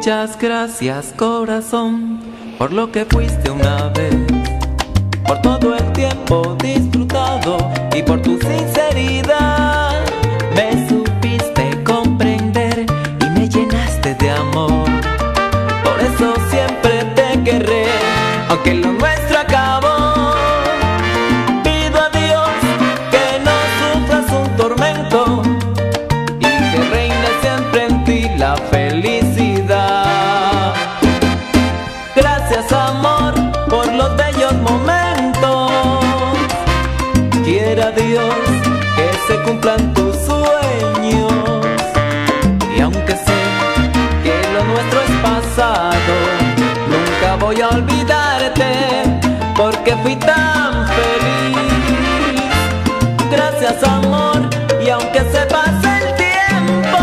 Muchas gracias, corazón, por lo que fuiste una vez, por todo el tiempo disfrutado y por tu sinceridad. Me supiste comprender y me llenaste de amor. Por eso siempre te querré, aunque lo nuestro acabó. Pido a Dios que no sufras un tormento y que reine siempre en ti la felicidad. Gracias, amor, por los bellos momentos. Quiera Dios que se cumplan tus sueños. Y aunque sé que lo nuestro es pasado, nunca voy a olvidarte porque fui tan feliz. Gracias, amor, y aunque se pase el tiempo,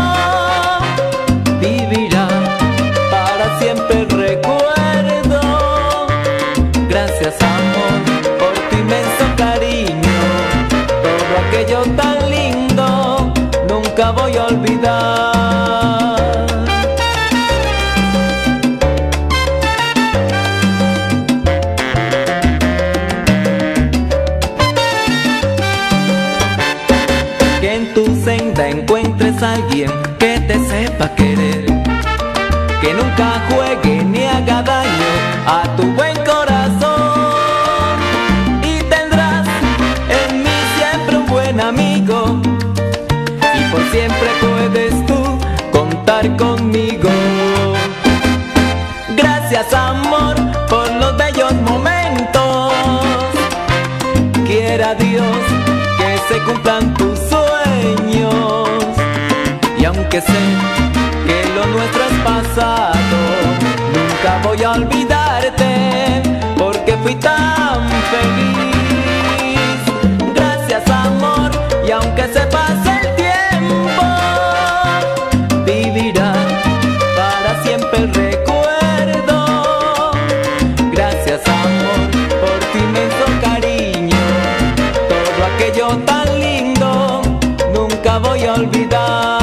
vivirá para siempre el recuerdo. Gracias, amor, por tu inmenso cariño. Todo aquello tan lindo nunca voy a olvidar. Que en tu senda encuentres a alguien que te sepa querer, que nunca juegue ni haga daño a tu buen corazón. Y tendrás en mí siempre un buen amigo, y por siempre puedes tú contar conmigo. Gracias, amor, por los bellos momentos. Quiera Dios que se cumplan tus sueños. Y aunque sé que lo nuestro es pasado, nunca voy a olvidarte porque fui tan feliz. Gracias, amor, y aunque se pase el tiempo, vivirá para siempre el recuerdo. Gracias, amor, por tu inmenso cariño. Todo aquello tan lindo nunca voy a olvidar.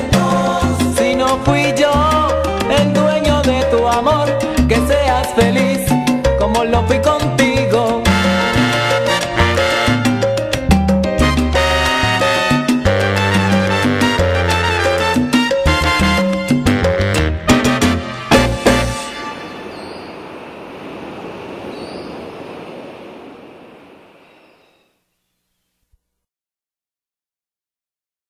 Fui yo el dueño de tu amor, que seas feliz.